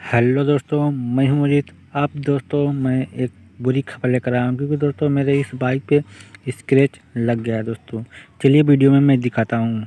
Hello दोस्तों, मैं हूं अजीत। आप दोस्तों, मैं एक बुरी खबर लेकर आया हूं क्योंकि दोस्तों मेरे इस बाइक पे स्क्रैच लग गया है। दोस्तों चलिए वीडियो में मैं दिखाता हूं।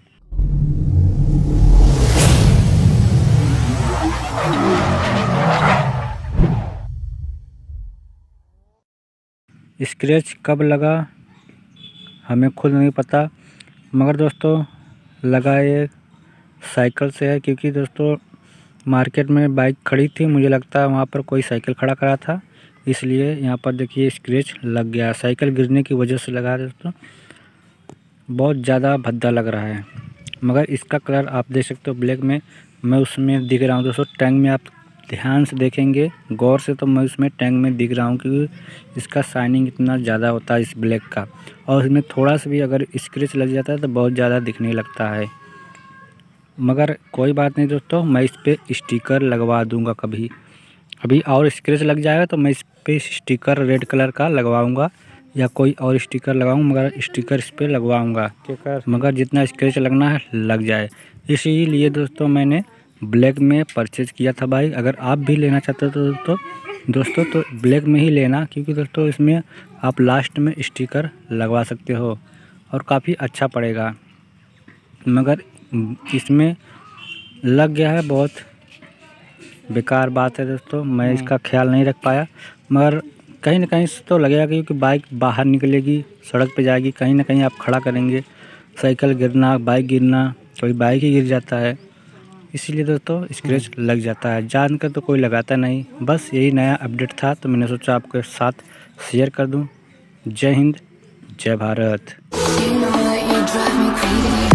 स्क्रैच कब लगा हमें खुद नहीं पता, मगर दोस्तों लगा ये साइकिल से है। क्योंकि दोस्तों मार्केट में बाइक खड़ी थी, मुझे लगता है वहाँ पर कोई साइकिल खड़ा करा था, इसलिए यहाँ पर देखिए स्क्रैच लग गया। साइकिल गिरने की वजह से लगा है दोस्तों। बहुत ज़्यादा भद्दा लग रहा है, मगर इसका कलर आप देख सकते हो ब्लैक में। मैं उसमें दिख रहा हूँ दोस्तों टैंक में, आप ध्यान से देखेंगे गौर से तो मैं उसमें टैंक में दिख रहा हूँ क्योंकि इसका शाइनिंग इतना ज़्यादा होता है इस ब्लैक का। और इसमें थोड़ा सा भी अगर स्क्रैच लग जाता है तो बहुत ज़्यादा दिखने लगता है। मगर कोई बात नहीं दोस्तों, मैं इस पर स्टिकर लगवा दूँगा कभी। अभी और स्क्रैच लग जाएगा तो मैं इस पर स्टिकर रेड कलर का लगवाऊँगा या कोई और स्टिकर लगाऊँ, मगर स्टिकर इस पर लगवाऊँगा मगर जितना स्क्रैच लगना है लग जाए। इसीलिए दोस्तों मैंने ब्लैक में परचेज़ किया था बाइक। अगर आप भी लेना चाहते हो तो दोस्तों तो ब्लैक में ही लेना, क्योंकि दोस्तों इसमें आप लास्ट में स्टिकर लगवा सकते हो और काफ़ी अच्छा पड़ेगा। मगर इसमें लग गया है, बहुत बेकार बात है दोस्तों। मैं इसका ख्याल नहीं रख पाया, मगर कहीं ना कहीं तो लगेगा क्योंकि बाइक बाहर निकलेगी, सड़क पे जाएगी, कहीं ना कहीं आप खड़ा करेंगे, साइकिल गिरना, बाइक गिरना, कोई बाइक ही गिर जाता है। इसीलिए दोस्तों स्क्रैच लग जाता है। जानकर तो कोई लगाता नहीं, बस यही नया अपडेट था तो मैंने सोचा आपके साथ शेयर कर दूं। जय हिंद, जय भारत।